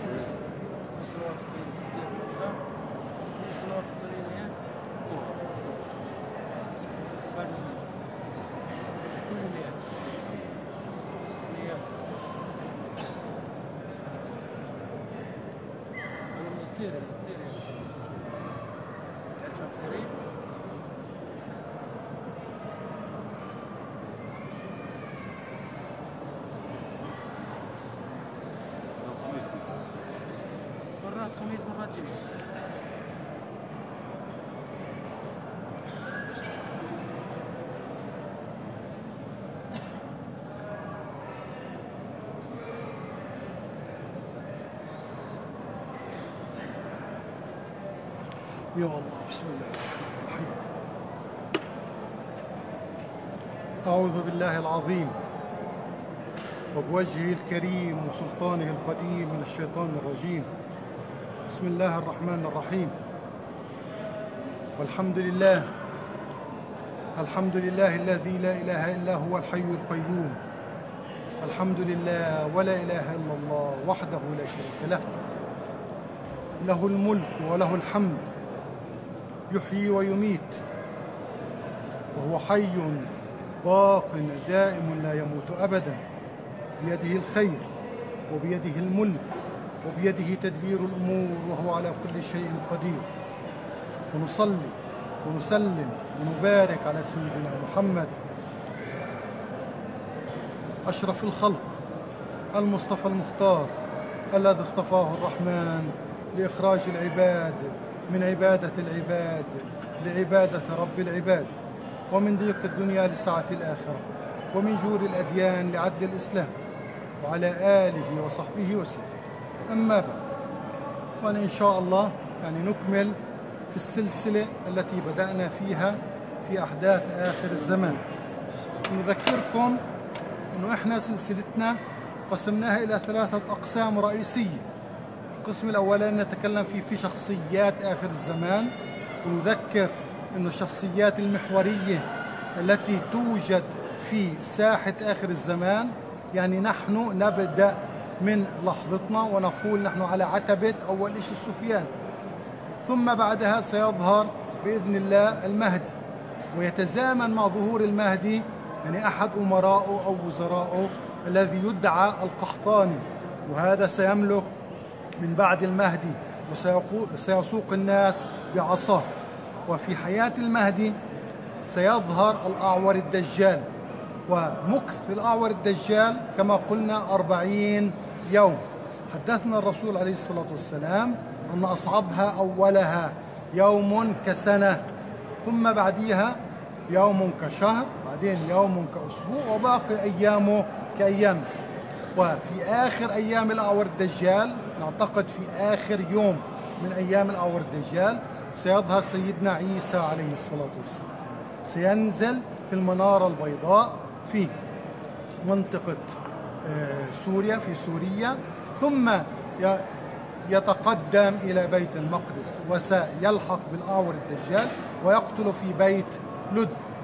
السنوات السنين أكثر السنوات السنين كل مئة أنا مطير تعرف مطيري مرات خميس مرات جمعة. يا الله، بسم الله الرحمن الرحيم. أعوذ بالله العظيم وبوجهه الكريم وسلطانه القديم من الشيطان الرجيم. بسم الله الرحمن الرحيم. والحمد لله، الحمد لله الذي لا إله إلا هو الحي القيوم. الحمد لله ولا إله إلا الله وحده لا شريك له، له الملك وله الحمد، يحيي ويميت، وهو حي باق دائم لا يموت أبدا، بيده الخير وبيده الملك وبيده تدبير الأمور، وهو على كل شيء قدير. ونصلي ونسلم ونبارك على سيدنا محمد أشرف الخلق المصطفى المختار، الذي اصطفاه الرحمن لإخراج العباد من عبادة العباد لعبادة رب العباد، ومن ضيق الدنيا لسعة الآخرة، ومن جور الأديان لعدل الإسلام، وعلى آله وصحبه وسلم. أما بعد، وأنا إن شاء الله نكمل في السلسلة التي بدأنا فيها في أحداث آخر الزمان. نذكركم أنه إحنا سلسلتنا قسمناها إلى 3 أقسام رئيسية. القسم الأولاني نتكلم فيه في شخصيات آخر الزمان، ونذكر أن الشخصيات المحورية التي توجد في ساحة آخر الزمان، نحن نبدأ من لحظتنا ونقول نحن على عتبة أول شيء السفيان، ثم بعدها سيظهر بإذن الله المهدي، ويتزامن مع ظهور المهدي أحد أمراءه أو وزراءه الذي يدعى القحطاني، وهذا سيملك من بعد المهدي وسيسوق الناس بعصاه. وفي حياة المهدي سيظهر الأعور الدجال، ومكث الأعور الدجال كما قلنا 40 يوم. حدثنا الرسول عليه الصلاة والسلام أن أصعبها أولها يوم كسنة، ثم بعديها يوم كشهر، بعدين يوم كأسبوع، وباقي أيامه كأيام. وفي آخر أيام الأعور الدجال، نعتقد في آخر يوم من أيام الأعور الدجال، سيظهر سيدنا عيسى عليه الصلاة والسلام، سينزل في المنارة البيضاء في منطقة سوريا، في سوريا، ثم يتقدم إلى بيت المقدس، وسيلحق بالأعور الدجال ويقتل في بيت لد.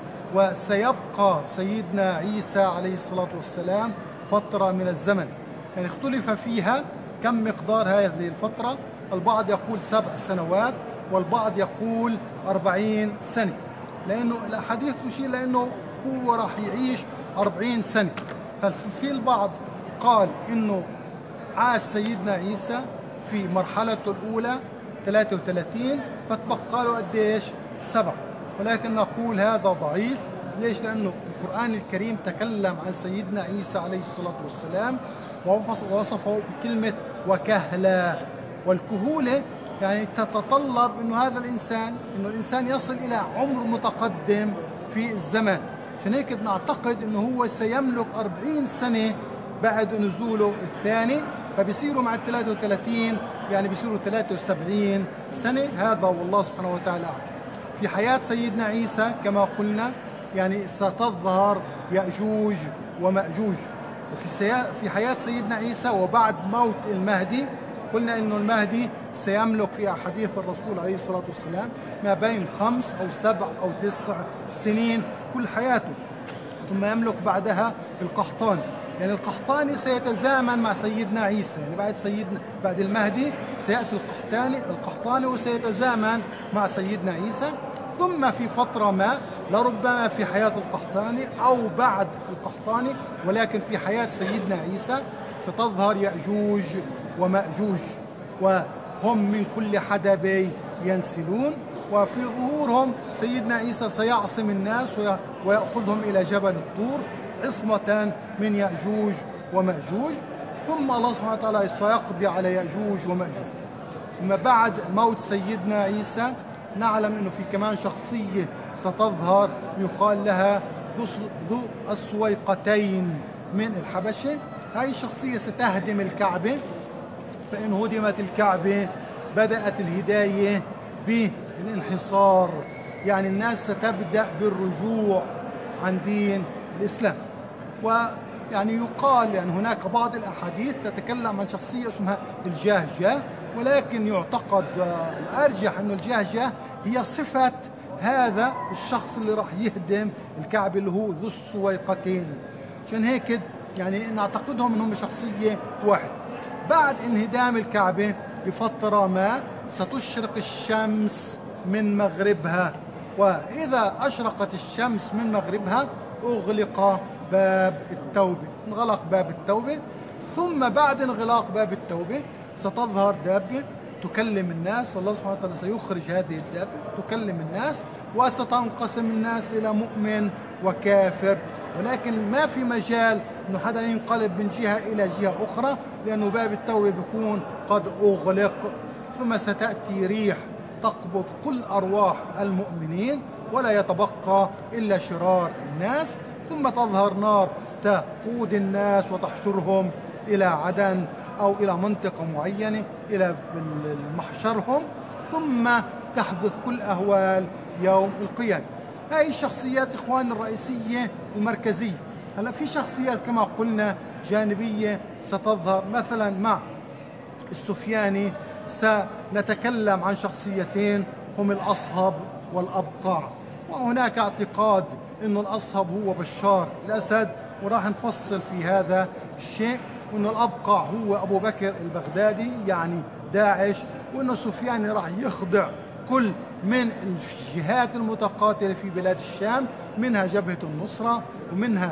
وسيبقى سيدنا عيسى عليه الصلاة والسلام فترة من الزمن، اختلف فيها كم مقدار هذه الفترة. البعض يقول 7 سنوات، والبعض يقول 40 سنة، لأنه الأحاديث تشير لأنه هو راح يعيش 40 سنة. ففي البعض قال إنه عاش سيدنا عيسى في مرحلته الأولى 33، فتبقى له قديش 7، ولكن نقول هذا ضعيف. ليش؟ لأنه القرآن الكريم تكلم عن سيدنا عيسى عليه الصلاة والسلام ووصفه بكلمة وكهلا، والكهولة تتطلب إنه هذا الإنسان يصل إلى عمر متقدم في الزمان. عشان هيك بنعتقد إنه هو سيملك 40 سنة بعد نزوله الثاني، فبيصيروا مع 33 بيصيروا 73 سنة. هذا والله سبحانه وتعالى أعلم. في حياة سيدنا عيسى كما قلنا ستظهر يأجوج ومأجوج. في حياة سيدنا عيسى وبعد موت المهدي، قلنا إنه المهدي سيملك في أحاديث الرسول عليه الصلاة والسلام ما بين 5 أو 7 أو 9 سنين كل حياته، ثم يملك بعدها القحطاني. يعني القحطاني سيتزامن مع سيدنا عيسى، يعني بعد المهدي سيأتي القحطاني وسيتزامن مع سيدنا عيسى. ثم في فترة ما، لربما في حياة القحطاني أو بعد القحطاني، ولكن في حياة سيدنا عيسى ستظهر يأجوج ومأجوج، وهم من كل حدب ينسلون. وفي ظهورهم سيدنا عيسى سيعصم الناس ويأخذهم إلى جبل الطور عصمة من يأجوج ومأجوج. ثم الله سبحانه وتعالى سيقضي على يأجوج ومأجوج. ثم بعد موت سيدنا عيسى نعلم أنه في كمان شخصية ستظهر يقال لها ذو السويقتين من الحبشة. هذه الشخصية ستهدم الكعبة، فإن هدمت الكعبة بدأت الهداية بالانحصار، يعني الناس ستبدأ بالرجوع عن دين الإسلام. ويعني يقال يعني هناك بعض الأحاديث تتكلم عن شخصية اسمها الجهجة، ولكن يعتقد الأرجح أن الجهجة هي صفة هذا الشخص اللي راح يهدم الكعبة اللي هو ذو السويقتين. عشان هيك يعني نعتقدهم أنهم شخصية واحدة. بعد انهدام الكعبة بفترة ما ستشرق الشمس من مغربها، وإذا أشرقت الشمس من مغربها أغلق باب التوبة، انغلق باب التوبة. ثم بعد انغلاق باب التوبة ستظهر دابة تكلم الناس. الله سبحانه وتعالى سيخرج هذه الدابة تكلم الناس، وستنقسم الناس إلى مؤمن وكافر، ولكن ما في مجال أنه حدا ينقلب من جهة إلى جهة أخرى، لأنه باب التوبة بيكون قد أغلق. ثم ستأتي ريح تقبض كل أرواح المؤمنين، ولا يتبقى إلا شرار الناس. ثم تظهر نار تقود الناس وتحشرهم إلى عدن أو إلى منطقة معينة إلى محشرهم. ثم تحدث كل أهوال يوم القيامة. هاي الشخصيات إخوان الرئيسية المركزية. هلا في شخصيات كما قلنا جانبية ستظهر، مثلا مع السفياني سنتكلم عن شخصيتين هم الأصهب والأبقاع. وهناك اعتقاد أنه الأصهب هو بشار الأسد، وراح نفصل في هذا الشيء، وأنه الأبقاع هو أبو بكر البغدادي يعني داعش، وأنه سفياني راح يخضع كل من الجهات المتقاتلة في بلاد الشام، منها جبهة النصرة، ومنها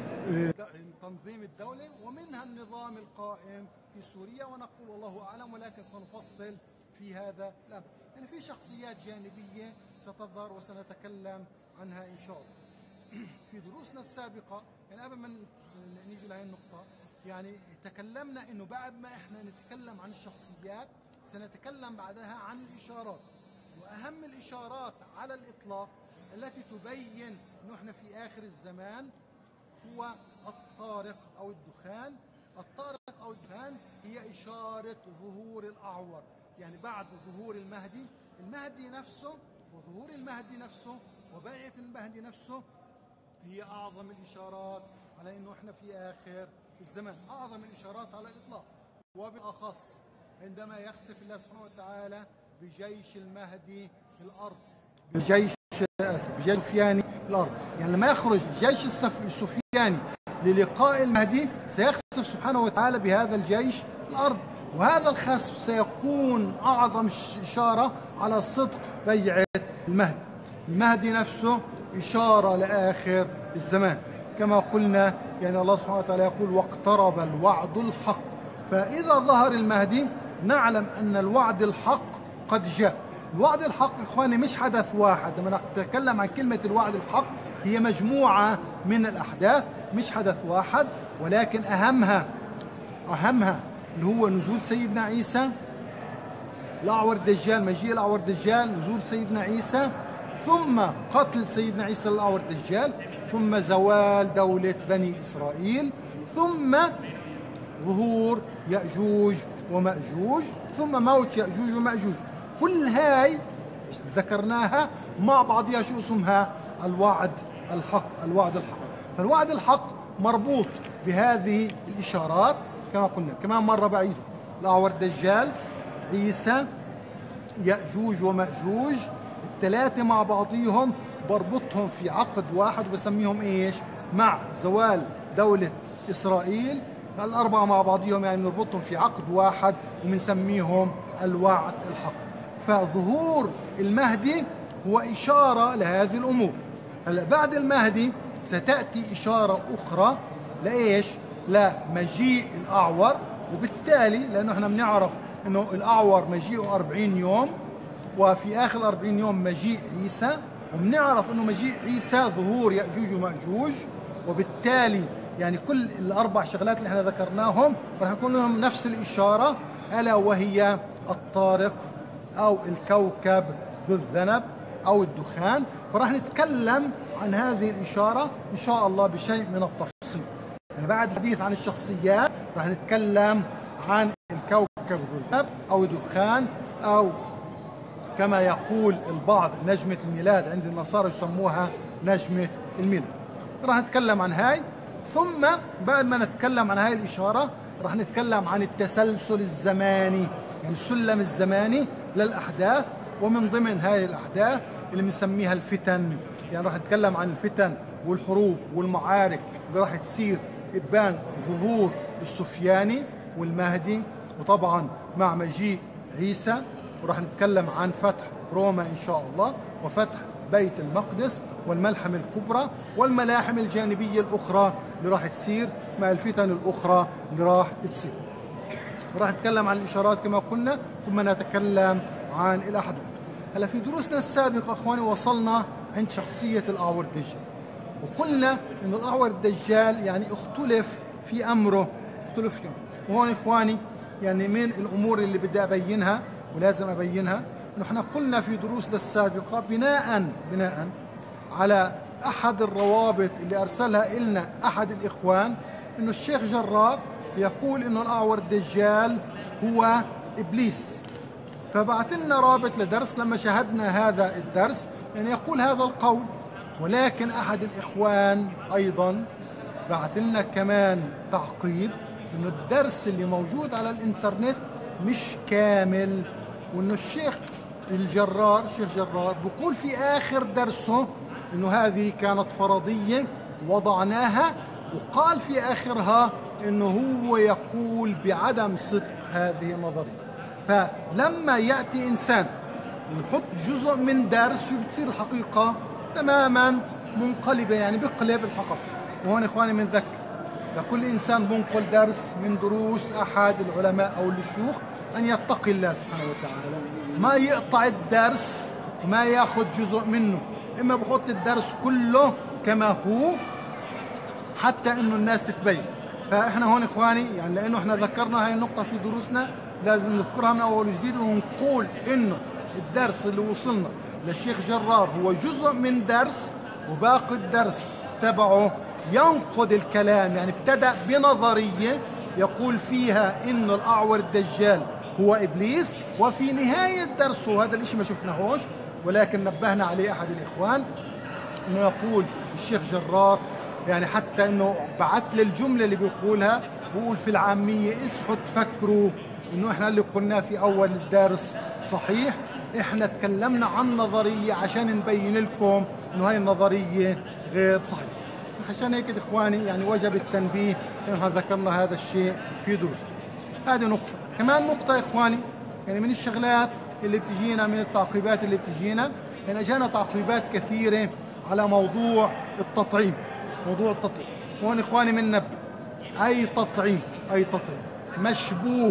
تنظيم الدولة، ومنها النظام القائم في سوريا. ونقول والله أعلم، ولكن سنفصل في هذا الأمر. يعني في شخصيات جانبية ستظهر وسنتكلم عنها إن شاء الله في دروسنا السابقة. يعني قبل ما نيجي لهي النقطة، يعني تكلمنا إنه بعد ما إحنا نتكلم عن الشخصيات سنتكلم بعدها عن الإشارات. وأهم الإشارات على الإطلاق التي تبين إنه إحنا في آخر الزمان هو الطارق أو الدخان. الطارق أو الدخان هي إشارة ظهور الأعور، يعني بعد ظهور المهدي نفسه، وظهور المهدي نفسه وبيعة المهدي نفسه هي أعظم الإشارات على إنه إحنا في آخر الزمان، أعظم الإشارات على الإطلاق. وبالأخص عندما يخسف الله سبحانه وتعالى بجيش المهدي في الأرض، بجيش سفياني في الأرض. يعني لما يخرج الجيش السفياني للقاء المهدي سيخسف سبحانه وتعالى بهذا الجيش الأرض، وهذا الخسف سيكون أعظم إشارة على صدق بيعة المهدي. المهدي نفسه إشارة لآخر الزمان كما قلنا. يعني الله سبحانه وتعالى يقول واقترب الوعد الحق. فإذا ظهر المهدي نعلم أن الوعد الحق قد جاء. الوعد الحق إخواني مش حدث واحد، لما نتكلم عن كلمة الوعد الحق هي مجموعة من الأحداث، مش حدث واحد، ولكن أهمها اللي هو نزول سيدنا عيسى، الأعور الدجال، مجيء الأعور الدجال، نزول سيدنا عيسى، ثم قتل سيدنا عيسى الأعور الدجال، ثم زوال دولة بني إسرائيل، ثم ظهور يأجوج ومأجوج، ثم موت يأجوج ومأجوج. كل هاي ذكرناها مع بعضها شو اسمها؟ الوعد الحق. الوعد الحق. فالوعد الحق مربوط بهذه الإشارات كما قلنا. كمان مرة بعيده، الأعور الدجال، عيسى، يأجوج ومأجوج، الثلاثة مع بعضهم بربطهم في عقد واحد وبسميهم إيش؟ مع زوال دولة إسرائيل. الأربعة مع بعضهم يعني بنربطهم في عقد واحد وبنسميهم الوعد الحق. فظهور المهدي هو إشارة لهذه الأمور. هلا بعد المهدي ستأتي إشارة أخرى لإيش؟ لمجيء الأعور، وبالتالي لأنه احنا بنعرف أنه الأعور مجيئه 40 يوم، وفي آخر 40 يوم مجيء عيسى، وبنعرف أنه مجيء عيسى ظهور يأجوج ومأجوج، وبالتالي يعني كل الأربع شغلات اللي احنا ذكرناهم راح يكون لهم نفس الإشارة، ألا وهي الطارق أو الكوكب ذو الذنب أو الدخان. فراح نتكلم عن هذه الإشارة إن شاء الله بشيء من التفصيل. يعني بعد الحديث عن الشخصيات راح نتكلم عن الكوكب ذو الذنب أو الدخان، أو كما يقول البعض نجمة الميلاد، عند النصارى يسموها نجمة الميلاد. راح نتكلم عن هاي، ثم بعد ما نتكلم عن هاي الإشارة راح نتكلم عن التسلسل الزماني، يعني السلم الزماني للأحداث، ومن ضمن هاي الأحداث اللي بنسميها الفتن. يعني راح نتكلم عن الفتن والحروب والمعارك اللي راح تصير إبان ظهور السفياني والمهدي، وطبعا مع مجيء عيسى. وراح نتكلم عن فتح روما إن شاء الله، وفتح بيت المقدس، والملحمة الكبرى، والملاحم الجانبية الأخرى اللي راح تصير مع الفتن الأخرى اللي راح تصير. وراح نتكلم عن الإشارات كما قلنا، ثم نتكلم عن الأحداث. هلا في دروسنا السابقة أخواني وصلنا عند شخصية الأعور الدجال، وقلنا إن الأعور الدجال يعني اختلف في أمره، اختلف في أمره. وهون إخواني يعني من الأمور اللي بدي أبينها ولازم أبينها، نحن قلنا في دروسنا السابقة بناء على أحد الروابط اللي أرسلها إلنا أحد الإخوان، إنه الشيخ جرار يقول إنه الأعور الدجال هو إبليس. فبعث لنا رابط لدرس، لما شاهدنا هذا الدرس يعني يقول هذا القول، ولكن أحد الإخوان أيضا بعث لنا كمان تعقيب إنه الدرس اللي موجود على الإنترنت مش كامل، وإنه الشيخ جرار بيقول في آخر درسه إنه هذه كانت فرضية وضعناها، وقال في آخرها إنه هو يقول بعدم صدق هذه النظرية. فلما يأتي إنسان ويحط جزء من درس، شو بتصير الحقيقة تماما منقلبة، يعني بقلب الحقيقة. وهون إخواني بنذكر لكل إنسان بنقل درس من دروس أحد العلماء أو الشيوخ أن يتقي الله سبحانه وتعالى، ما يقطع الدرس وما ياخذ جزء منه، إما بحط الدرس كله كما هو حتى إنه الناس تتبين. فإحنا هون إخواني يعني لأنه إحنا ذكرنا هاي النقطة في دروسنا لازم نذكرها من أول وجديد، ونقول إنه الدرس اللي وصلنا للشيخ جرار هو جزء من درس، وباقي الدرس تبعه ينقض الكلام. يعني ابتدأ بنظرية يقول فيها إنه الأعور الدجال هو إبليس، وفي نهاية درسه وهذا الإشي ما شفناهوش ولكن نبهنا عليه أحد الإخوان إنه يقول الشيخ جرار، يعني حتى إنه بعت لي الجملة اللي بيقولها، بقول في العامية اصحوا تفكروا إنه إحنا اللي قلناه في أول الدرس صحيح، إحنا تكلمنا عن نظرية عشان نبين لكم إنه هاي النظرية غير صحيحة. عشان هيك إخواني يعني وجب التنبيه إنه ذكرنا هذا الشيء في دروسنا. هذه نقطة. كمان نقطة إخواني يعني من الشغلات اللي بتجينا، من التعقيبات اللي بتجينا، يعني جانا تعقيبات كثيرة على موضوع التطعيم. موضوع التطعيم هون إخواني بننبه، أي تطعيم مشبوه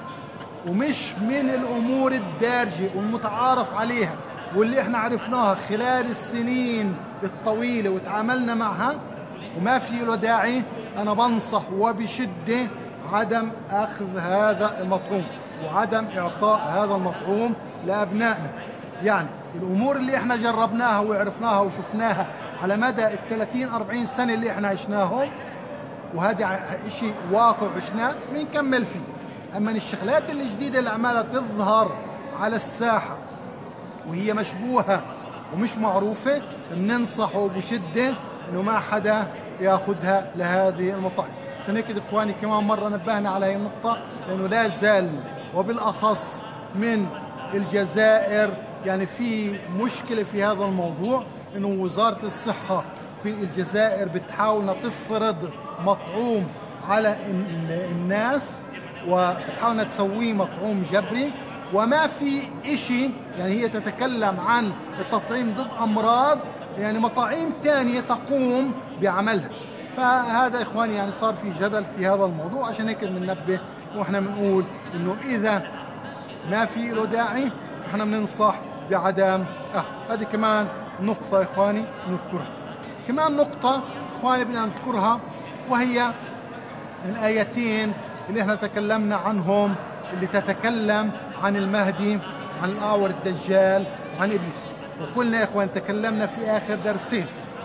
ومش من الأمور الدارجة والمتعارف عليها واللي احنا عرفناها خلال السنين الطويلة وتعاملنا معها وما في له داعي، أنا بنصح وبشدة عدم أخذ هذا المطعوم وعدم إعطاء هذا المطعوم لأبنائنا. يعني الأمور اللي احنا جربناها وعرفناها وشفناها على مدى 30-40 سنة اللي احنا عشناهم، وهذا شيء واقع عشناه بنكمل فيه. أما الشغلات الجديدة اللي عمالة تظهر على الساحة وهي مشبوهة ومش معروفة، بننصحه بشدة إنه ما حدا ياخذها لهذه المطاعم. عشان هيك إخواني كمان مرة نبهنا على هذه النقطة، لأنه لا زال وبالأخص من الجزائر يعني في مشكلة في هذا الموضوع، إنه وزارة الصحة في الجزائر بتحاول تفرض مطعوم على الناس وبتحاول تسويه مطعوم جبري، وما في إشي يعني هي تتكلم عن التطعيم ضد أمراض يعني مطاعيم تانية تقوم بعملها. فهذا إخواني يعني صار في جدل في هذا الموضوع، عشان هيك بننبه وإحنا بنقول إنه إذا ما في له داعي إحنا بننصح بعدم أخذ. هذه كمان نقطة إخواني نذكرها. كمان نقطة إخواني بدنا نذكرها، وهي الآيتين اللي احنا تكلمنا عنهم، اللي تتكلم عن المهدي، عن الأعور الدجال، عن إبليس. وقلنا يا إخوان تكلمنا في آخر درسين،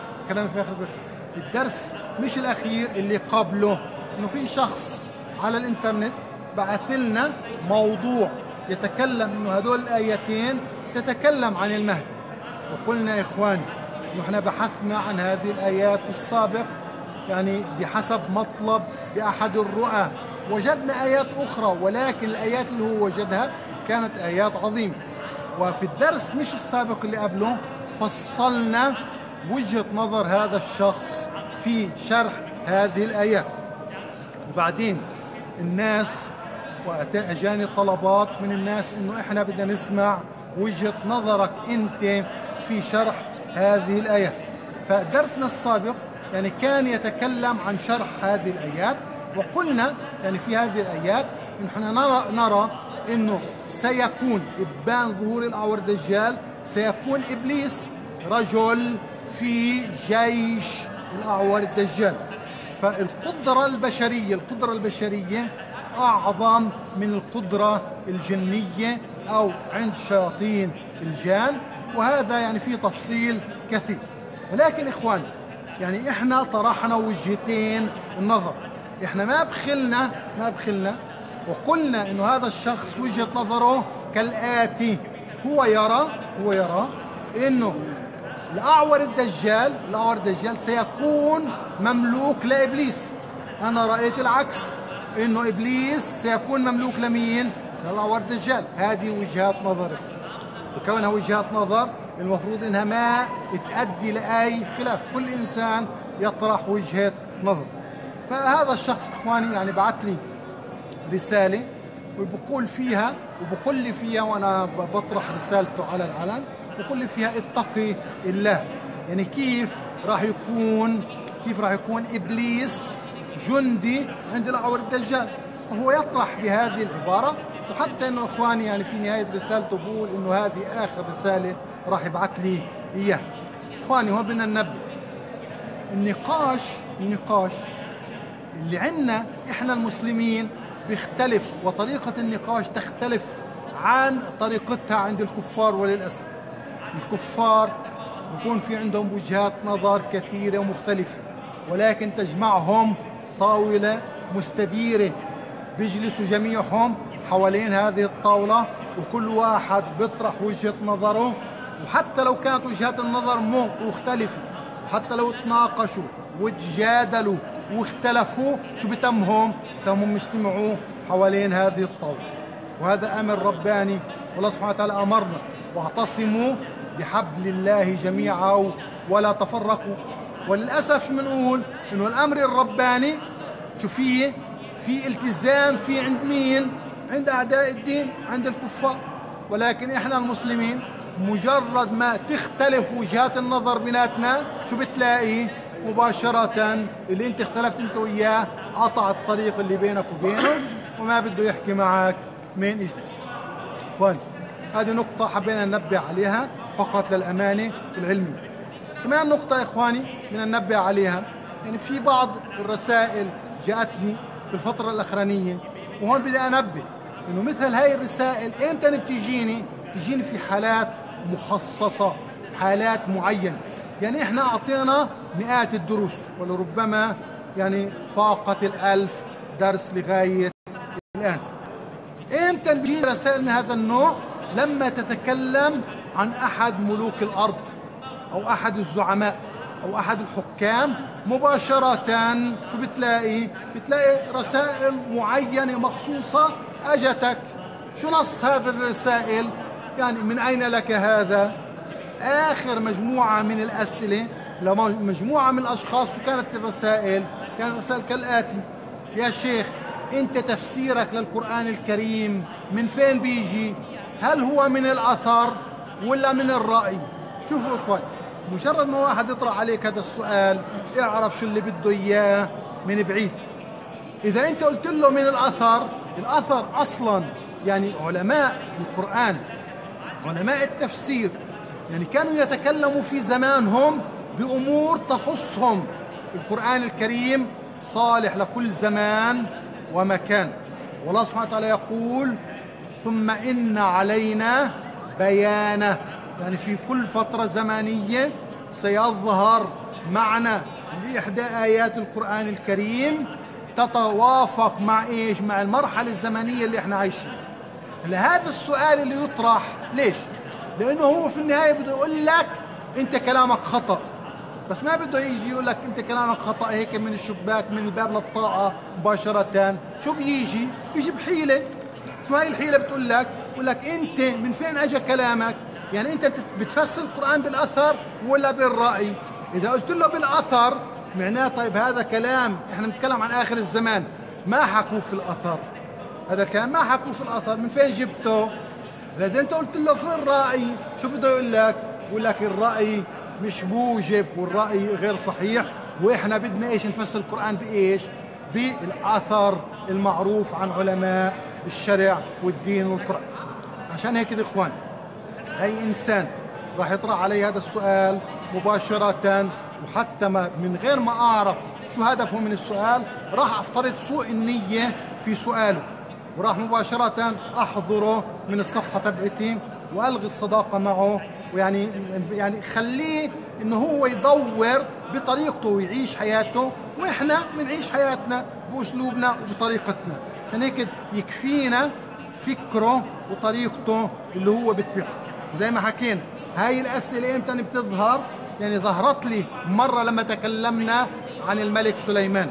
الدرس مش الأخير اللي قبله، إنه في شخص على الإنترنت بعث لنا موضوع يتكلم إنه هدول الآيتين تتكلم عن المهدي. وقلنا يا إخواني إنه احنا بحثنا عن هذه الآيات في السابق، يعني بحسب مطلب بأحد الرؤى، وجدنا آيات أخرى، ولكن الآيات اللي هو وجدها كانت آيات عظيمة. وفي الدرس مش السابق اللي قبله فصلنا وجهة نظر هذا الشخص في شرح هذه الآيات. وبعدين الناس وأجاني طلبات من الناس إنه إحنا بدنا نسمع وجهة نظرك أنت في شرح هذه الآيات. فدرسنا السابق يعني كان يتكلم عن شرح هذه الآيات، وقلنا يعني في هذه الآيات نحن نرى إنه سيكون إبان ظهور الأعور الدجال، سيكون إبليس رجل في جيش الأعور الدجال. فالقدرة البشرية أعظم من القدرة الجنية أو عند شياطين الجان، وهذا يعني فيه تفصيل كثير. ولكن إخوان يعني إحنا طرحنا وجهتين النظر، إحنا ما بخلنا وقلنا إنه هذا الشخص وجهة نظره كالآتي: هو يرى إنه الأعور الدجال سيكون مملوك لإبليس. أنا رأيت العكس، إنه إبليس سيكون مملوك لمين؟ للأعور الدجال. هذه وجهات نظر، وكونها وجهات نظر المفروض إنها ما تؤدي لأي خلاف، كل إنسان يطرح وجهة نظر. فهذا الشخص إخواني يعني بعت لي رسالة وبقول لي فيها وأنا بطرح رسالته على العلن، بقول لي فيها: اتقي الله. يعني كيف راح يكون إبليس جندي عند الأعور الدجال؟ وهو يطرح بهذه العبارة. وحتى إنه إخواني يعني في نهاية رسالته بقول إنه هذه آخر رسالة راح يبعث لي إياه. إخواني هون بدنا ننبه، النقاش اللي عندنا إحنا المسلمين بيختلف، وطريقة النقاش تختلف عن طريقتها عند الكفار. وللأسف الكفار بيكون في عندهم وجهات نظر كثيرة ومختلفة، ولكن تجمعهم طاولة مستديرة، بيجلسوا جميعهم حوالين هذه الطاولة وكل واحد بيطرح وجهة نظره. وحتى لو كانت وجهات النظر مختلفة، حتى لو تناقشوا وتجادلوا واختلفوا، شو بتمهم يجتمعوا حوالين هذه الطاولة. وهذا أمر رباني، والله سبحانه وتعالى أمرنا: واعتصموا بحبل الله جميعا ولا تفرقوا. وللأسف شو بنقول؟ إنه الأمر الرباني شو فيه؟ في التزام في عند مين؟ عند أعداء الدين، عند الكفار. ولكن إحنا المسلمين مجرد ما تختلف وجهات النظر بيناتنا شو بتلاقي؟ مباشرة اللي انت اختلفت انت وياه قطع الطريق اللي بينك وبينه وما بده يحكي معك من اجدد. اخواني هذه نقطة حبينا ننبه عليها فقط للأمانة العلمية. كمان نقطة يا اخواني بدنا ننبه عليها، يعني في بعض الرسائل جاءتني في الفترة الأخرانية، وهون بدي أنبه إنه مثل هاي الرسائل إمتى بتجيني في حالات مخصصة، حالات معينة. يعني إحنا أعطينا مئات الدروس ولربما يعني فاقت 1000 درس لغاية الآن. إمتى بيجيني رسائل من هذا النوع؟ لما تتكلم عن أحد ملوك الأرض أو أحد الزعماء أو أحد الحكام مباشرة. شو بتلاقي رسائل معينة مخصوصة أجتك. شو نص هذه الرسائل؟ يعني من أين لك هذا؟ آخر مجموعة من الأسئلة لمجموعة من الأشخاص شو كانت الرسائل؟ كان يسأل كالآتي: يا شيخ، أنت تفسيرك للقرآن الكريم من فين بيجي؟ هل هو من الأثر ولا من الرأي؟ شوفوا إخوان، مجرد ما واحد يطرح عليك هذا السؤال اعرف شو اللي بده إياه من بعيد. إذا أنت قلت له من الأثر، الأثر أصلا يعني علماء القرآن، علماء التفسير، يعني كانوا يتكلموا في زمانهم بأمور تخصهم. القرآن الكريم صالح لكل زمان ومكان، والله سبحانه وتعالى يقول: ثم إن علينا بيانه، يعني في كل فترة زمنية سيظهر معنى لإحدى آيات القرآن الكريم تتوافق مع إيش؟ مع المرحلة الزمنية اللي إحنا عايشين. هذا السؤال اللي يطرح ليش؟ لأنه هو في النهاية بده يقول لك أنت كلامك خطأ، بس ما بده يجي يقول لك أنت كلامك خطأ هيك من الشباك من الباب للطاقة مباشرة. شو بيجي بحيلة. شو هاي الحيلة بتقول لك؟ بقول لك أنت من فين أجا كلامك؟ يعني أنت بتفسر القرآن بالأثر ولا بالرأي؟ إذا قلت له بالأثر معناه طيب هذا كلام إحنا نتكلم عن آخر الزمان، ما حكوا في الأثر، هذا الكلام ما حكوا في الأثر، من فين جبته؟ إذا أنت قلت له في الرأي شو بده يقول لك؟ بقول لك الرأي مش موجب والرأي غير صحيح، وإحنا بدنا إيش؟ نفسر القرآن بإيش؟ بالأثر المعروف عن علماء الشرع والدين والقرآن. عشان هيك يا إخوان، أي إنسان راح يطرح علي هذا السؤال مباشرة وحتى من غير ما أعرف شو هدفه من السؤال راح أفترض سوء النية في سؤاله، وراح مباشرة أحضره من الصفحة تبعتي وألغي الصداقة معه، ويعني خليه إنه هو يدور بطريقته ويعيش حياته، وإحنا بنعيش حياتنا بأسلوبنا وبطريقتنا. عشان هيك يكفينا فكره وطريقته اللي هو بتبعه. زي ما حكينا هاي الأسئلة إمتى بتظهر؟ يعني ظهرت لي مرة لما تكلمنا عن الملك سليمان،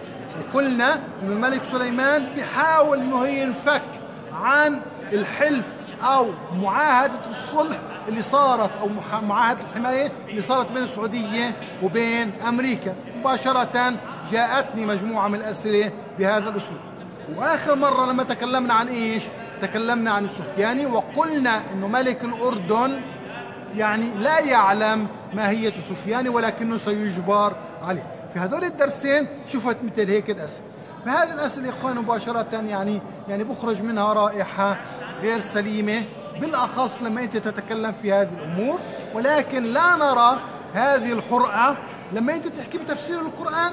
وقلنا إنه الملك سليمان بيحاول إنه ينفك عن الحلف أو معاهدة الصلح اللي صارت، أو معاهدة الحماية اللي صارت بين السعودية وبين أمريكا. مباشرة جاءتني مجموعة من الأسئلة بهذا الأسلوب. وآخر مرة لما تكلمنا عن إيش؟ تكلمنا عن السفياني، وقلنا إنه ملك الأردن يعني لا يعلم ماهية السفياني ولكنه سيجبر عليه. في هذول الدرسين شفت مثل هيك الأسئلة. فهذه الأسئلة يا إخوان مباشرة يعني بخرج منها رائحة غير سليمة، بالأخص لما أنت تتكلم في هذه الأمور، ولكن لا نرى هذه الحرقة لما أنت تحكي بتفسير القرآن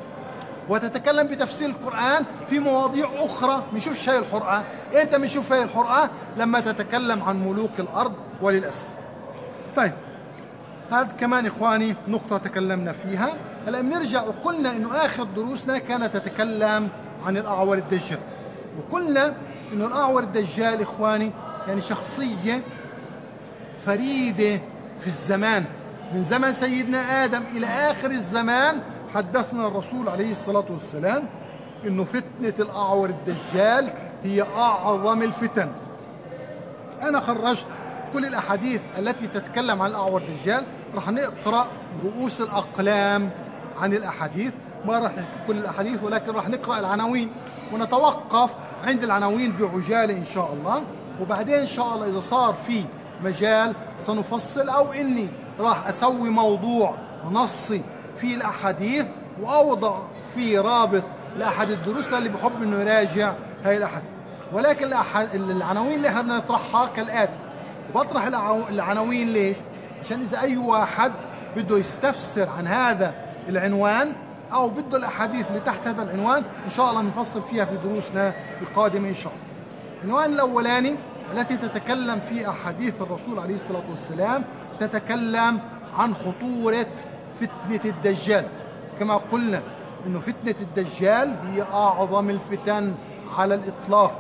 وتتكلم بتفسير القرآن في مواضيع أخرى. منشوفش هاي الحرقة. إمتى منشوف هاي الحرقة؟ لما تتكلم عن ملوك الأرض وللأسف. طيب هذا كمان إخواني نقطة تكلمنا فيها. هلا بنرجع وقلنا إنه آخر دروسنا كانت تتكلم عن الأعور الدجال، وقلنا إنه الأعور الدجال إخواني يعني شخصية فريدة في الزمان، من زمن سيدنا آدم إلى آخر الزمان. حدثنا الرسول عليه الصلاة والسلام إنه فتنة الأعور الدجال هي أعظم الفتن. أنا خرجت كل الأحاديث التي تتكلم عن الأعور الدجال، رح نقرأ رؤوس الأقلام عن الأحاديث، ما رح نحكي كل الأحاديث ولكن رح نقرأ العناوين ونتوقف عند العناوين بعجالة إن شاء الله، وبعدين إن شاء الله إذا صار في مجال سنفصل، أو إني راح أسوي موضوع نصي في الأحاديث وأوضع في رابط لأحد الدروس اللي بحب إنه يراجع هاي الأحاديث. ولكن العناوين اللي احنا بدنا نطرحها كالآتي. بطرح العناوين ليش؟ عشان إذا أي واحد بده يستفسر عن هذا العنوان أو بده الأحاديث اللي تحت هذا العنوان إن شاء الله نفصل فيها في دروسنا القادمة إن شاء الله. العنوان الأولاني التي تتكلم في أحاديث الرسول عليه الصلاة والسلام تتكلم عن خطورة فتنة الدجال. كما قلنا إنه فتنة الدجال هي أعظم الفتن على الإطلاق.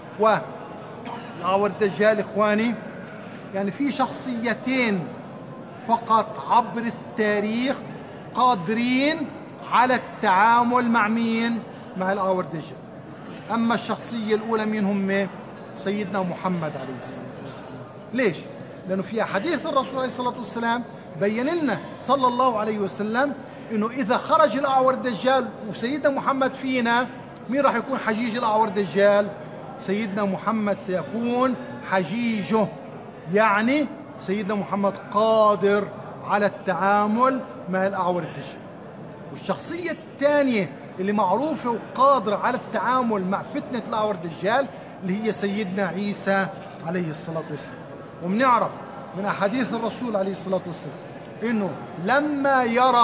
والأعور الدجال إخواني يعني في شخصيتين فقط عبر التاريخ قادرين على التعامل مع مين؟ مع الأعور الدجال. أما الشخصية الأولى مين هم؟ سيدنا محمد عليه الصلاة والسلام. ليش؟ لأنه في حديث الرسول عليه الصلاة والسلام بين لنا صلى الله عليه وسلم إنه إذا خرج الأعور الدجال وسيدنا محمد فينا، مين راح يكون حجيج الأعور الدجال؟ سيدنا محمد سيكون حجيجه، يعني سيدنا محمد قادر على التعامل مع الأعور الدجال. والشخصية الثانية اللي معروفة وقادرة على التعامل مع فتنة الأعور الدجال اللي هي سيدنا عيسى عليه الصلاة والسلام. وبنعرف من أحاديث الرسول عليه الصلاة والسلام إنه لما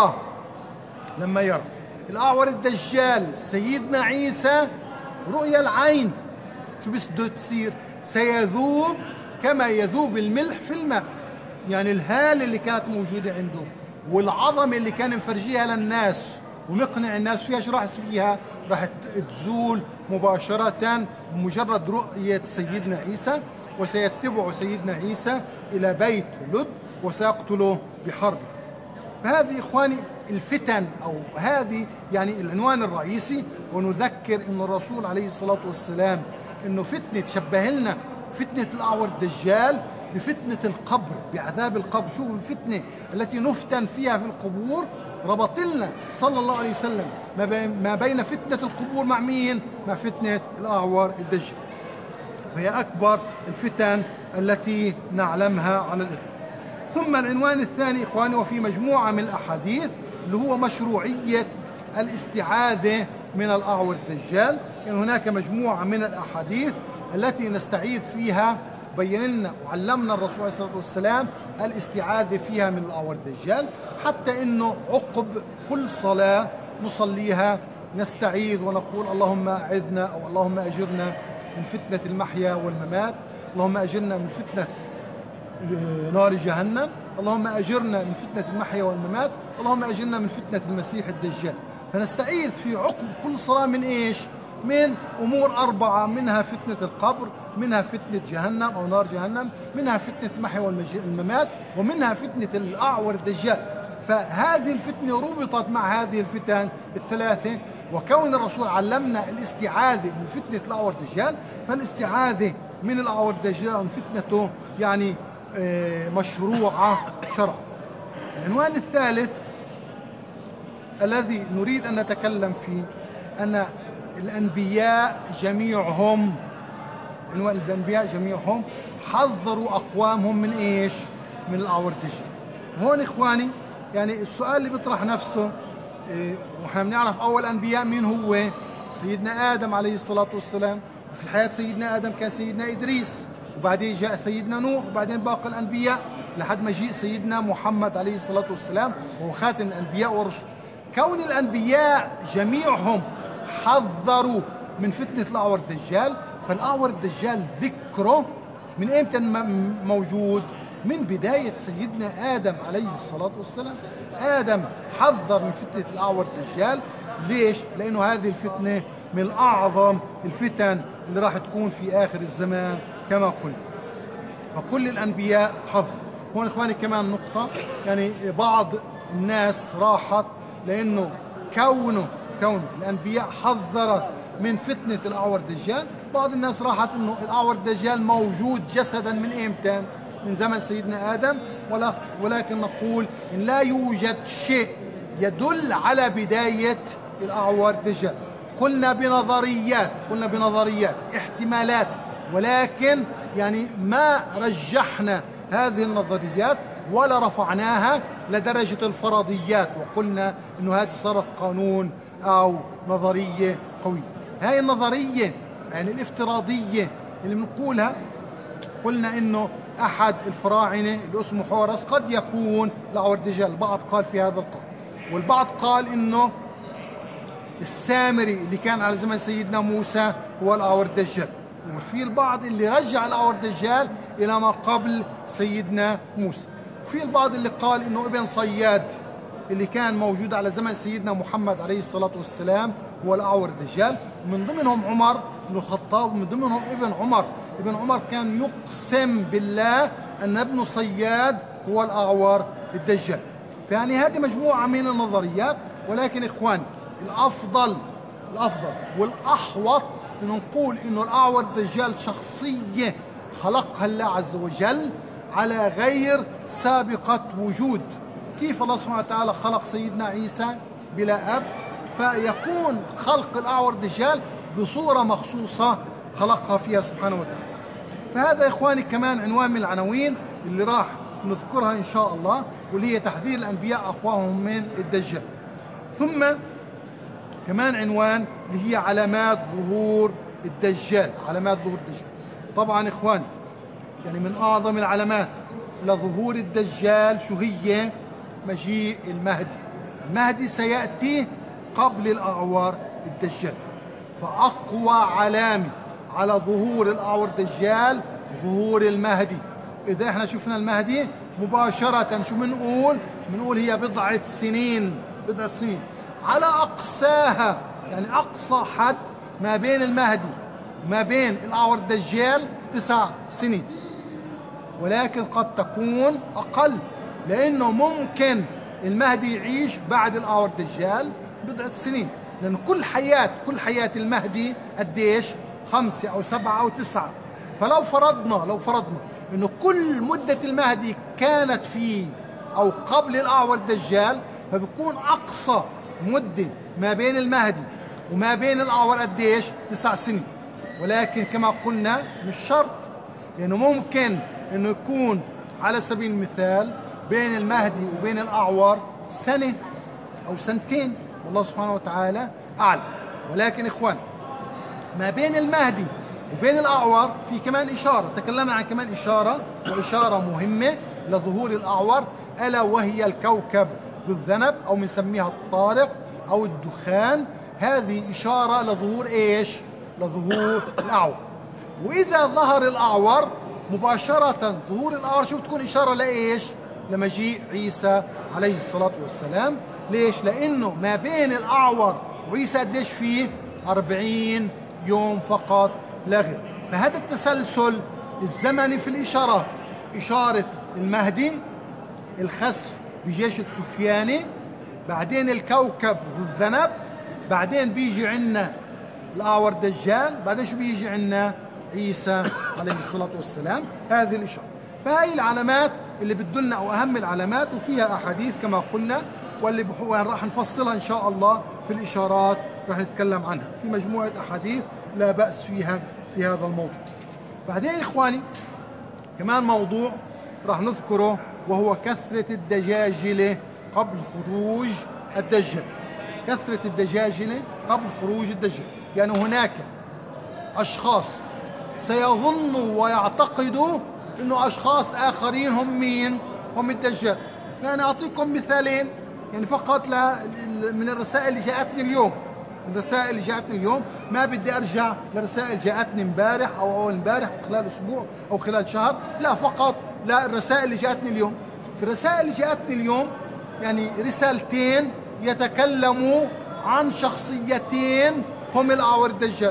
يرى الأعور الدجال سيدنا عيسى رؤيا العين، شو بده تصير؟ سيذوب كما يذوب الملح في الماء. يعني الهالة اللي كانت موجودة عنده والعظمة اللي كان مفرجيها للناس ومقنع الناس فيها، شو راح يصير فيها؟ راح تزول مباشرة بمجرد رؤية سيدنا عيسى. وسيتبع سيدنا عيسى إلى بيت لد وسيقتله بحرب. فهذه إخواني الفتن، أو هذه يعني العنوان الرئيسي. ونذكر أن الرسول عليه الصلاة والسلام أنه فتنة شبه لنا فتنة الأعور الدجال بفتنة القبر، بعذاب القبر. شوفوا الفتنة التي نفتن فيها في القبور، ربط لنا صلى الله عليه وسلم ما بين فتنة القبور مع مين؟ مع فتنة الأعور الدجال. فهي أكبر الفتن التي نعلمها على الإطلاق. ثم العنوان الثاني إخواني، وفي مجموعة من الأحاديث، اللي هو مشروعية الاستعاذة من الأعور الدجال. يعني هناك مجموعة من الأحاديث التي نستعيذ فيها، بين لنا وعلمنا الرسول عليه الصلاة والسلام الاستعاذة فيها من الأعور الدجال، حتى إنه عقب كل صلاة نصليها نستعيذ ونقول اللهم أعذنا أو اللهم أجرنا من فتنة المحيا والممات، اللهم أجرنا من فتنة نار جهنم، اللهم أجرنا من فتنة المحيا والممات، اللهم أجرنا من فتنة المسيح الدجال. فنستعيذ في عقب كل صلاة من إيش؟ من أمور أربعة، منها فتنة القبر، منها فتنة جهنم أو نار جهنم، منها فتنة المحيا والممات، ومنها فتنة الأعور الدجال. فهذه الفتنة ربطت مع هذه الفتن الثلاثة. وكون الرسول علمنا الاستعاذة من فتنة الأعور الدجال، فالاستعاذة من الأعور الدجال ومن فتنته يعني مشروعة شرعا. العنوان الثالث الذي نريد أن نتكلم فيه أن الأنبياء جميعهم، عنوان الأنبياء جميعهم حذروا أقوامهم من إيش؟ من الأعور الدجال. هون إخواني يعني السؤال اللي بيطرح نفسه، ونحن بنعرف أول أنبياء مين هو؟ سيدنا آدم عليه الصلاة والسلام. وفي الحياة سيدنا آدم كان سيدنا إدريس، وبعدين جاء سيدنا نوح، وبعدين باقي الأنبياء لحد ما جاء سيدنا محمد عليه الصلاة والسلام وهو خاتم الأنبياء والرسل. كون الأنبياء جميعهم حذروا من فتنة الأعور الدجال، فالأعور الدجال ذكره من إمتى موجود؟ من بداية سيدنا آدم عليه الصلاة والسلام. آدم حذر من فتنة الأعور الدجال. ليش؟ لأنه هذه الفتنة من أعظم الفتن اللي راح تكون في آخر الزمان كما قلنا. فكل الأنبياء حذر. هون إخواني كمان نقطة، يعني بعض الناس راحت لأنه كونه الأنبياء حذرت من فتنة الأعور الدجال، بعض الناس راحت أنه الأعور الدجال موجود جسدا من إمتى؟ من زمن سيدنا آدم. ولكن نقول إن لا يوجد شيء يدل على بداية الأعور الدجال. قلنا بنظريات احتمالات، ولكن يعني ما رجحنا هذه النظريات ولا رفعناها لدرجة الفرضيات وقلنا إنه هذه صارت قانون أو نظرية قوية. هاي النظرية يعني الافتراضية اللي بنقولها، قلنا إنه أحد الفراعنة اللي اسمه حورس قد يكون الأعور الدجال. البعض قال في هذا القول، والبعض قال إنه السامري اللي كان على زمن سيدنا موسى هو الأعور الدجال. وفي البعض اللي رجع الأعور الدجال إلى ما قبل سيدنا موسى. وفي البعض اللي قال إنه ابن صياد اللي كان موجود على زمن سيدنا محمد عليه الصلاة والسلام هو الأعور الدجال. ومن ضمنهم عمر بن الخطاب، ومن ضمنهم ابن عمر. ابن عمر كان يقسم بالله أن ابن صياد هو الأعور الدجال. فيعني هذه مجموعة من النظريات. ولكن إخوان الأفضل والأحوط إنه نقول إنه الأعور الدجال شخصية خلقها الله عز وجل على غير سابقة وجود. كيف الله سبحانه وتعالى خلق سيدنا عيسى بلا أب، فيكون خلق الأعور الدجال بصورة مخصوصة خلقها فيها سبحانه وتعالى. فهذا يا إخواني كمان عنوان من العناوين اللي راح نذكرها إن شاء الله، واللي هي تحذير الأنبياء أقواهم من الدجال. ثم كمان عنوان اللي هي علامات ظهور الدجال. علامات ظهور الدجال طبعا إخواني يعني من أعظم العلامات لظهور الدجال شو هي؟ مجيء المهدي. المهدي سيأتي قبل الأعور الدجال، فأقوى علامة على ظهور الأعور الدجال ظهور المهدي. إذا احنا شفنا المهدي مباشرة شو بنقول؟ بنقول هي بضعة سنين على أقصاها، يعني أقصى حد ما بين المهدي وما بين الأعور الدجال 9 سنين، ولكن قد تكون أقل، لأنه ممكن المهدي يعيش بعد الأعور الدجال بضعة سنين، لأن كل حياة المهدي قديش؟ 5 أو 7 أو 9. فلو فرضنا إنه كل مدة المهدي كانت في أو قبل الأعور الدجال، فبكون أقصى مدة ما بين المهدي وما بين الأعور قديش؟ 9 سنين. ولكن كما قلنا مش شرط، لأنه ممكن إنه يكون على سبيل المثال بين المهدي وبين الأعور 1 سنة أو 2 سنين، والله سبحانه وتعالى أعلم. ولكن إخوان ما بين المهدي وبين الأعور في كمان إشارة، تكلمنا عن كمان إشارة، وإشارة مهمة لظهور الأعور، ألا وهي الكوكب ذو الذنب أو بنسميها الطارق أو الدخان. هذه إشارة لظهور إيش؟ لظهور الأعور. وإذا ظهر الأعور مباشرة، ظهور الأعور شو بتكون إشارة لإيش؟ لمجيء عيسى عليه الصلاة والسلام. ليش؟ لأنه ما بين الأعور وعيسى قديش فيه؟ 40 يوم فقط لا غير. فهذا التسلسل الزمني في الإشارات، إشارة المهدي، الخسف بجيش السفياني، بعدين الكوكب ذو الذنب، بعدين بيجي عنا الأعور دجال، بعدين شو بيجي عنا؟ عيسى عليه الصلاة والسلام. هذه الإشارة. فهي العلامات اللي بتدلنا، أو أهم العلامات، وفيها أحاديث كما قلنا، واللي راح نفصلها إن شاء الله في الإشارات، راح نتكلم عنها في مجموعة أحاديث لا بأس فيها في هذا الموضوع. بعدين إخواني كمان موضوع راح نذكره، وهو كثرة الدجاجلة قبل خروج الدجال. كثرة الدجاجلة قبل خروج الدجال، يعني هناك أشخاص سيظنوا ويعتقدوا أنه أشخاص آخرين هم مين؟ هم الدجال. يعني أعطيكم مثالين يعني فقط من الرسائل اللي جاءتني اليوم. الرسائل اللي جاءتني اليوم، ما بدي أرجع لرسائل جاءتني امبارح أو أول امبارح أو خلال أسبوع أو خلال شهر، لا، فقط لا، الرسائل اللي جاءتني اليوم. في الرسائل اللي جاءتني اليوم يعني رسالتين يتكلموا عن شخصيتين هم الأعور الدجال.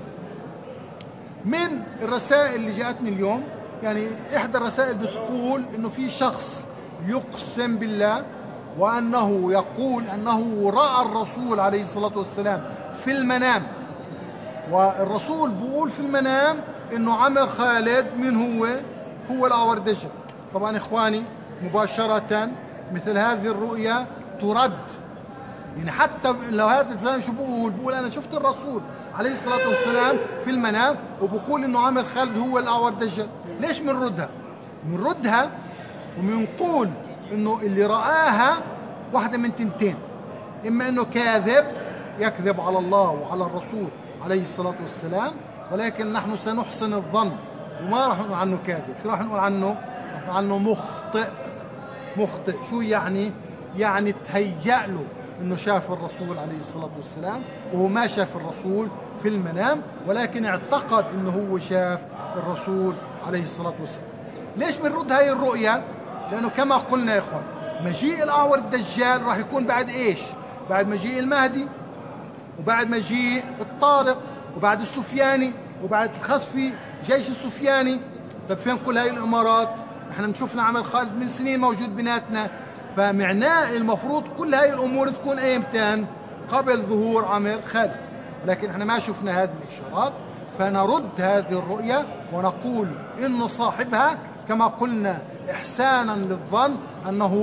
من الرسائل اللي جاءتني اليوم يعني إحدى الرسائل بتقول إنه في شخص يقسم بالله وأنه يقول أنه رأى الرسول عليه الصلاة والسلام في المنام، والرسول بيقول في المنام إنه عمر خالد من هو الأعور الدجال. طبعا إخواني مباشرة مثل هذه الرؤيا ترد، يعني حتى لو هذا الزلمه شو بقول أنا شفت الرسول عليه الصلاة والسلام في المنام وبقول إنه عمر خالد هو الأعور الدجال. ليش بنردها؟ بنردها وبنقول إنه اللي رآها واحدة من تنتين، إما إنه كاذب يكذب على الله وعلى الرسول عليه الصلاة والسلام، ولكن نحن سنحسن الظن وما راح نقول عنه كاذب. شو راح نقول عنه؟ راح نقول عنه مخطئ. شو يعني؟ يعني تهيأ له إنه شاف الرسول عليه الصلاة والسلام وهو ما شاف الرسول في المنام، ولكن اعتقد إنه هو شاف الرسول عليه الصلاة والسلام. ليش بنرد هاي الرؤية؟ لأنه كما قلنا يا إخوان مجيء الأعور الدجال راح يكون بعد إيش؟ بعد مجيء المهدي، وبعد مجيء الطارق، وبعد السفياني، وبعد الخسفي جيش السفياني. طيب فين كل هاي الإمارات؟ احنا شفنا عمل خالد من سنين موجود بيناتنا، فمعناه المفروض كل هاي الأمور تكون أيمتان؟ قبل ظهور عمر خالد، لكن احنا ما شفنا هذه الإشارات. فنرد هذه الرؤية ونقول إنه صاحبها كما قلنا إحسانا للظن أنه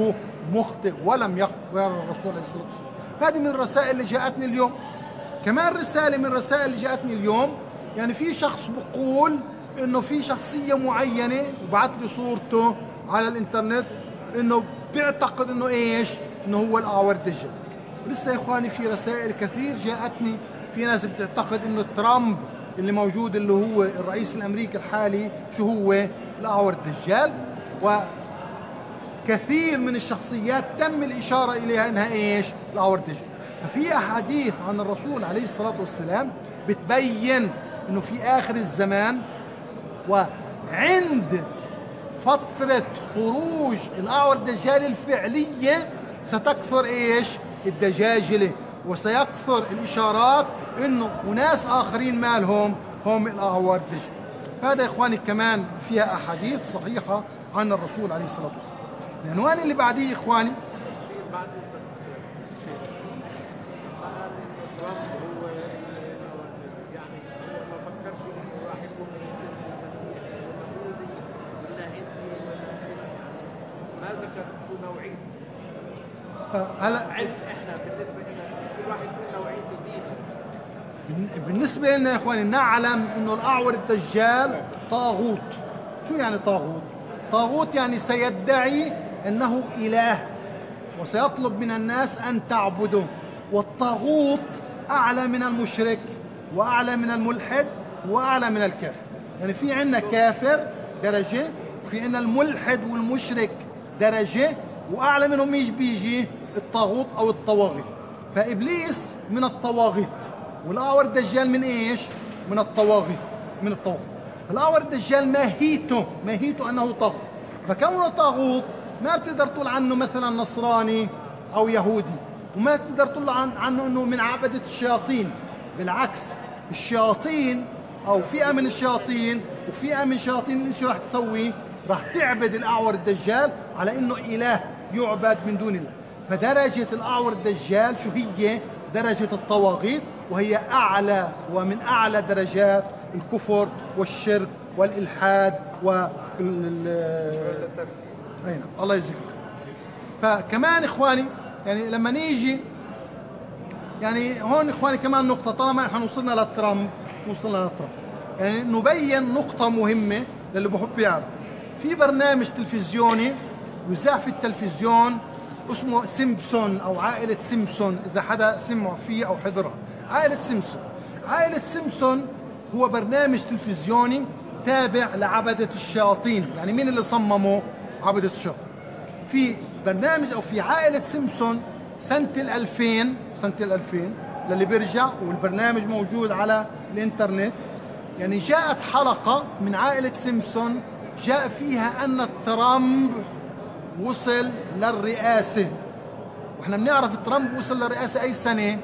مخطئ ولم يقبل الرسول عليه الصلاة والسلام. هذه من الرسائل اللي جاءتني اليوم. كمان رسالة من الرسائل اللي جاءتني اليوم، يعني في شخص بقول إنه في شخصية معينة وبعت لي صورته على الإنترنت، إنه بيعتقد إنه إيش؟ إنه هو الأعور الدجال. ولسه يا إخواني في رسائل كثير جاءتني، في ناس بتعتقد إنه ترامب اللي موجود اللي هو الرئيس الأمريكي الحالي شو هو؟ الأعور الدجال. وكثير من الشخصيات تم الإشارة إليها إنها إيش؟ الأعور الدجال. ففي أحاديث عن الرسول عليه الصلاة والسلام بتبين إنه في آخر الزمان وعند فترة خروج الأعور الدجال الفعلية ستكثر إيش؟ الدجاجلة، وسيكثر الإشارات إنه أناس آخرين مالهم هم الأعور الدجال. هذا يا إخواني كمان فيها أحاديث صحيحة عن الرسول عليه الصلاة والسلام. العنوان اللي بعديه إخواني، هلا احنا بالنسبه لنا شو راح يكون نوعيه الدين؟ بالنسبة لنا يا إخواني نعلم إنه الأعور الدجال طاغوت. شو يعني طاغوت؟ طاغوت يعني سيدعي أنه إله وسيطلب من الناس أن تعبده. والطاغوت أعلى من المشرك وأعلى من الملحد وأعلى من الكافر. يعني في عنا كافر درجة، وفي عنا الملحد والمشرك درجة، وأعلى منهم إيش بيجي؟ الطاغوت أو الطواغيت. فإبليس من الطواغيت، والأعور الدجال من إيش؟ من الطواغيت، من الطواغيت. الأعور الدجال ماهيته أنه طاغوت. فكونه طاغوت ما بتقدر تقول عنه مثلا نصراني أو يهودي، وما تقدر تقول عنه أنه من عبدة الشياطين. بالعكس، الشياطين أو فئة من الشياطين وفئة من الشياطين إيش راح تسوي؟ راح تعبد الأعور الدجال على أنه إله يعبد من دون الله. فدرجة الأعور الدجال شو هي؟ درجة الطواغيت، وهي أعلى ومن أعلى درجات الكفر والشرك والإلحاد أين الله يجزيك. فكمان إخواني يعني لما نيجي يعني هون إخواني كمان نقطة، طالما إحنا وصلنا للترامب يعني نبين نقطة مهمة للي بحب يعرف. في برنامج تلفزيوني يذاع في التلفزيون اسمه سيمبسون أو عائلة سيمبسون، إذا حدا سمع فيه أو حضرها. عائلة سيمبسون هو برنامج تلفزيوني تابع لعبدة الشياطين. يعني مين اللي صممه؟ عبدة الشياطين. في برنامج أو في عائلة سيمبسون سنة 2000 للي بيرجع، والبرنامج موجود على الإنترنت. يعني جاءت حلقة من عائلة سيمبسون جاء فيها أن ترامب وصل للرئاسة. وإحنا بنعرف ترامب وصل للرئاسة أي سنة؟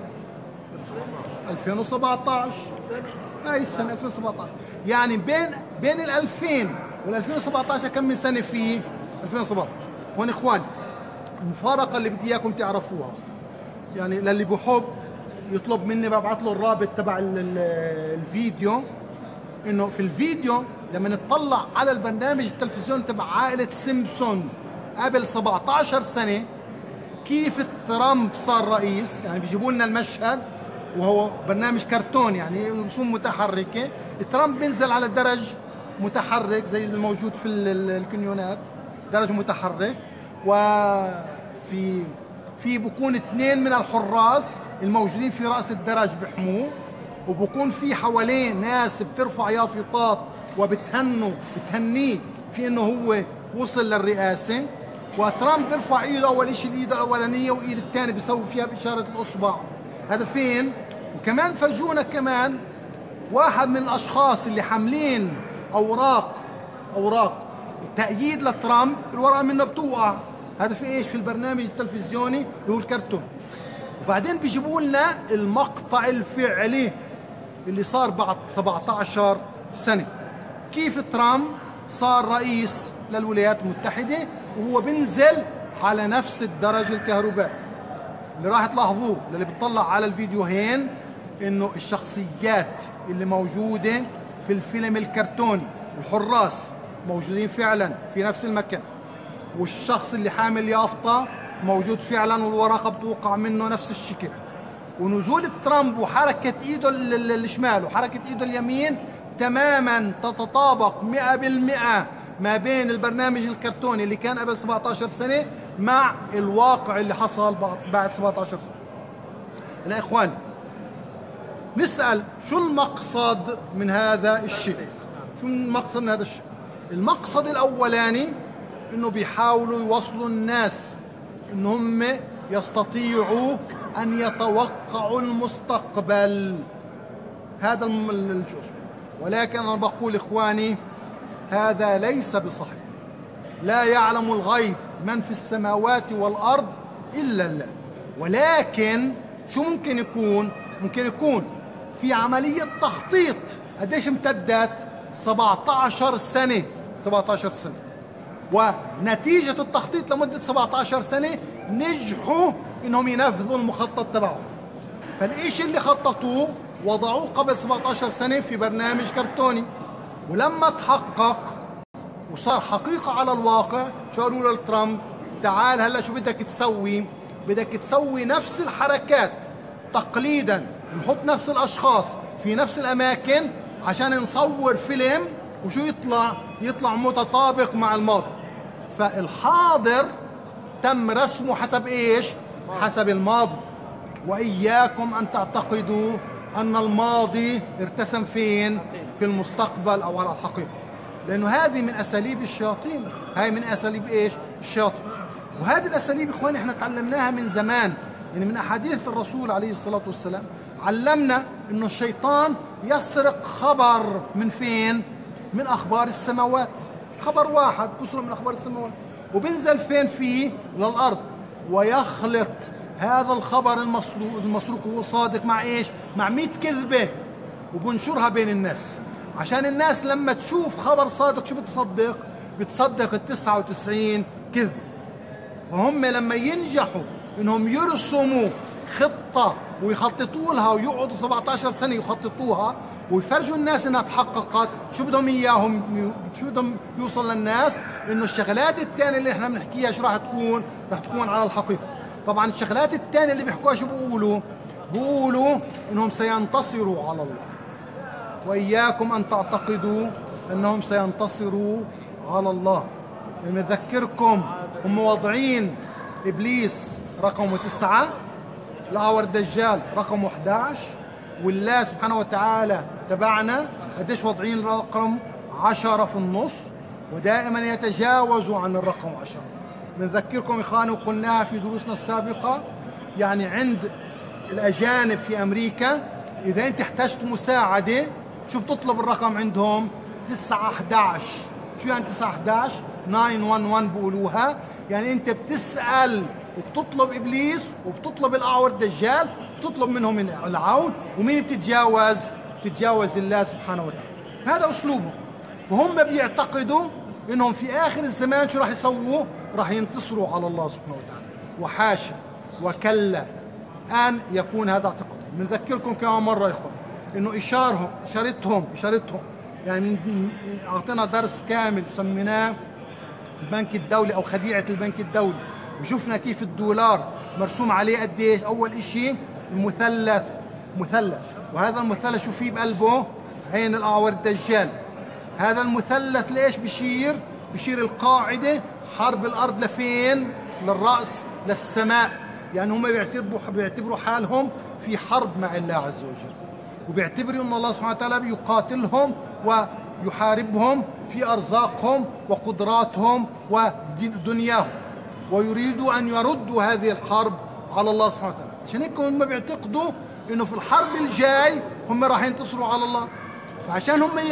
2017. هاي السنة 2017. يعني بين 2000 وال 2017 كم من سنة فيه؟ 2017. هون إخوان المفارقة اللي بدي إياكم تعرفوها، يعني للي بحب يطلب مني ببعث له الرابط تبع الفيديو، إنه في الفيديو لما نطلع على البرنامج التلفزيون تبع عائلة سيمبسون قبل 17 سنة كيف ترامب صار رئيس. يعني بيجيبوا لنا المشهد وهو برنامج كرتون، يعني رسوم متحركة. ترامب بينزل على درج متحرك زي الموجود في الكنيونات، درج متحرك، وفي بكون 2 من الحراس الموجودين في رأس الدرج بحموه، وبكون في حواليه ناس بترفع يافطات وبتهنيه في انه هو وصل للرئاسة. وترامب بيرفع ايده اول شيء، الايد الاولانية، وايد الثاني بيسوي فيها بإشارة الاصبع. هذا فين؟ وكمان فرجونا كمان واحد من الاشخاص اللي حاملين اوراق تأييد لترامب، الورقة منه بتوقع. هذا في ايش؟ في البرنامج التلفزيوني اللي هو الكرتون. وبعدين بيجيبوا لنا المقطع الفعلي اللي صار بعد 17 سنة، كيف ترامب صار رئيس للولايات المتحدة وهو بنزل على نفس الدرج الكهربائي. اللي راح تلاحظوه اللي بتطلع على الفيديوهين انه الشخصيات اللي موجودة في الفيلم الكرتوني الحراس موجودين فعلا في نفس المكان، والشخص اللي حامل يافطة موجود فعلا، والورقة بتوقع منه نفس الشكل. ونزول ترامب وحركة ايده الشمال وحركة ايده اليمين تماما تتطابق 100% ما بين البرنامج الكرتوني اللي كان قبل 17 سنة مع الواقع اللي حصل بعد 17 سنة. يا إخواني، نسأل شو المقصد من هذا الشيء؟ شو المقصد من هذا الشيء؟ المقصد الأولاني إنه بيحاولوا يوصلوا الناس إنهم يستطيعوا أن يتوقعوا المستقبل. هذا الجزء. ولكن أنا بقول إخواني، هذا ليس بصحيح. لا يعلم الغيب من في السماوات والأرض إلا الله. ولكن شو ممكن يكون؟ ممكن يكون في عملية تخطيط. قديش امتدت؟ 17 سنة. 17 سنة. ونتيجة التخطيط لمدة 17 سنة نجحوا إنهم ينفذوا المخطط تبعهم. فالإشي اللي خططوه وضعوه قبل 17 سنة في برنامج كرتوني، ولما تحقق وصار حقيقة على الواقع شو قالوا لترامب؟ تعال هلا شو بدك تسوي؟ بدك تسوي نفس الحركات تقليدا، نحط نفس الأشخاص في نفس الأماكن عشان نصور فيلم، وشو يطلع متطابق مع الماضي. فالحاضر تم رسمه حسب إيش؟ حسب الماضي. وإياكم أن تعتقدوا أن الماضي ارتسم فين؟ في المستقبل أو على الحقيقة، لأنه هذه من أساليب الشياطين. هاي من أساليب إيش؟ الشياطين. وهذه الأساليب إخواني إحنا تعلمناها من زمان، يعني من أحاديث الرسول عليه الصلاة والسلام علمنا إنه الشيطان يسرق خبر من فين؟ من أخبار السماوات. خبر واحد بسرق من أخبار السماوات وبنزل فين؟ فيه للأرض، ويخلط هذا الخبر المسروق هو صادق مع إيش؟ مع 100 كذبة، وبنشرها بين الناس عشان الناس لما تشوف خبر صادق شو بتصدق؟ بتصدق 99 كذبة. فهم لما ينجحوا إنهم يرسموا خطة ويخططوا لها ويقعدوا 17 سنة يخططوها ويفرجوا الناس إنها تحققت، شو بدهم إياهم؟ شو بدهم يوصل للناس؟ إنه الشغلات الثانية اللي إحنا بنحكيها شو راح تكون؟ راح تكون على الحقيقة. طبعا الشغلات الثانية اللي بيحكوها شو بيقولوا إنهم سينتصروا على الله. وإياكم أن تعتقدوا أنهم سينتصروا على الله. يعني نذكركم هم واضعين إبليس رقم 9، الأعور الدجال رقم 11، والله سبحانه وتعالى تبعنا قديش واضعين رقم 10 في النص، ودائما يتجاوزوا عن الرقم 10. نذكركم إخواني وقلناها في دروسنا السابقة، يعني عند الأجانب في أمريكا إذا أنت احتجت مساعدة شو بتطلب الرقم عندهم؟ 911. شو يعني 911؟ 911 بقولوها. يعني أنت بتسأل وبتطلب إبليس وبتطلب الأعور الدجال، بتطلب منهم العون، ومين بتتجاوز؟ بتتجاوز الله سبحانه وتعالى. هذا أسلوبهم. فهم بيعتقدوا إنهم في آخر الزمان شو راح يسووا؟ راح ينتصروا على الله سبحانه وتعالى. وحاشا وكلا أن يكون هذا اعتقاد. بنذكركم كمان مرة يا إخوان إنه إشارتهم يعني أعطينا درس كامل سميناه البنك الدولي أو خديعة البنك الدولي، وشفنا كيف الدولار مرسوم عليه قديش. أول إشي المثلث، وهذا المثلث شو فيه بقلبه؟ عين الأعور الدجال. هذا المثلث ليش بشير القاعدة حرب الأرض لفين؟ للرأس، للسماء. يعني هم بيعتبروا حالهم في حرب مع الله عز وجل، وبيعتبروا أن الله سبحانه وتعالى يقاتلهم ويحاربهم في أرزاقهم وقدراتهم ودنياهم، ويريدوا أن يردوا هذه الحرب على الله سبحانه وتعالى. عشان هيك هم بيعتقدوا أنه في الحرب الجاي هم راح ينتصروا على الله. فعشان هم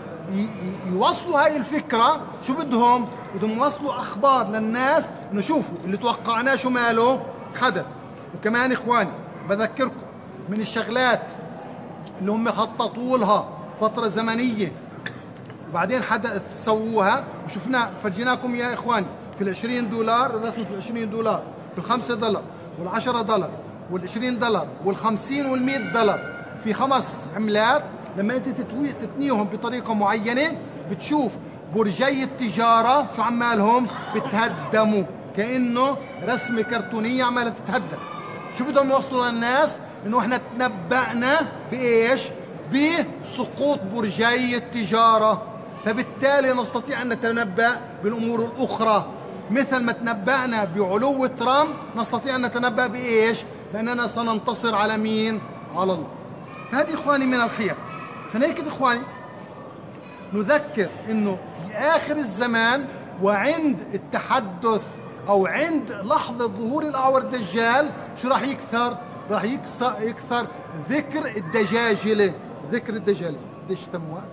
يوصلوا هاي الفكرة شو بدهم يوصلوا أخبار للناس إنه شوفوا اللي توقعناه شو ماله حدث. وكمان إخواني بذكركم من الشغلات اللي هم خططوا لها فترة زمنية وبعدين حدث سووها وشفنا فرجيناكم يا إخواني في $20 الرسم في $20 في $5 $10 $20 $50 $100 في 5 عملات. لما انت تتنيهم بطريقة معينة بتشوف برجي التجارة شو عمالهم بتهدموا كأنه رسمة كرتونية عمالة تتهدد. شو بدهم يوصلوا للناس؟ إنه إحنا تنبأنا بإيش؟ بسقوط برجي التجارة، فبالتالي نستطيع أن نتنبأ بالأمور الأخرى. مثل ما تنبأنا بعلو ترامب نستطيع أن نتنبأ بإيش؟ بأننا سننتصر على مين؟ على الله. هذه إخواني من الحيل. عشان هيك إخواني نذكر إنه في آخر الزمان وعند التحدث أو عند لحظة ظهور الأعور الدجال شو راح يكثر؟ راح يكثر ذكر الدجاجلة. ذكر الدجاجلة. قديش تم وقت؟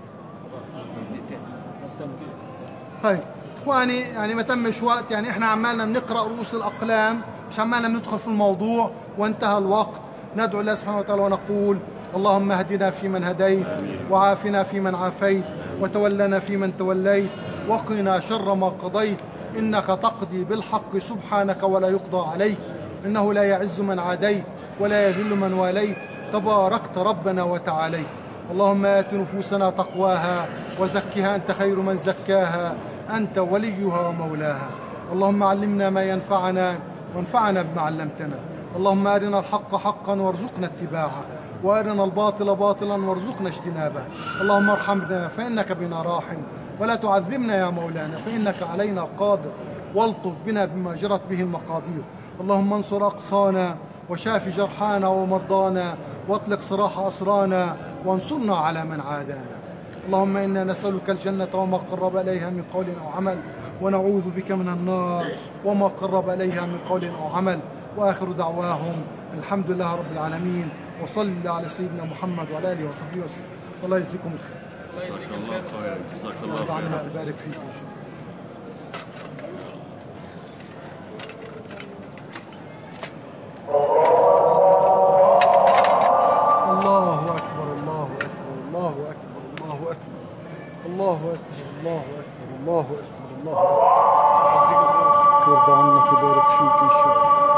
طيب إخواني يعني ما تمش وقت، يعني إحنا عمالنا بنقرأ رؤوس الأقلام، مش عمالنا بندخل في الموضوع وانتهى الوقت. ندعو الله سبحانه وتعالى ونقول اللهم اهدنا فيمن هديت، وعافنا فيمن عافيت، وتولنا فيمن توليت، وقنا شر ما قضيت، إنك تقضي بالحق سبحانك ولا يقضى عليك، إنه لا يعز من عاديت ولا يذل من واليت، تباركت ربنا وتعاليت. اللهم آت نفوسنا تقواها وزكها أنت خير من زكاها، أنت وليها ومولاها. اللهم علمنا ما ينفعنا وانفعنا بما علمتنا. اللهم أرنا الحق حقا وارزقنا اتباعه، وأرنا الباطل باطلا وارزقنا اجتنابه. اللهم ارحمنا فإنك بنا راحم، ولا تعذبنا يا مولانا فإنك علينا قادر، والطف بنا بما جرت به المقادير. اللهم انصر أقصانا وشاف جرحانا ومرضانا، واطلق سراح أسرانا، وانصرنا على من عادانا. اللهم إنا نسألك الجنة وما قرب إليها من قول أو عمل، ونعوذ بك من النار وما قرب إليها من قول أو عمل. وآخر دعواهم الحمد لله رب العالمين، وصلى على سيدنا محمد وعلى آله وصحبه وسلم. الله يجزيكم الخير. جزاك الله خير. جزاك الله خير. الله يبارك فيكم. الله أكبر الله أكبر الله أكبر الله أكبر الله أكبر الله أكبر الله أكبر الله أكبر. يرضى عنك ويبارك فيك إن شاء الله.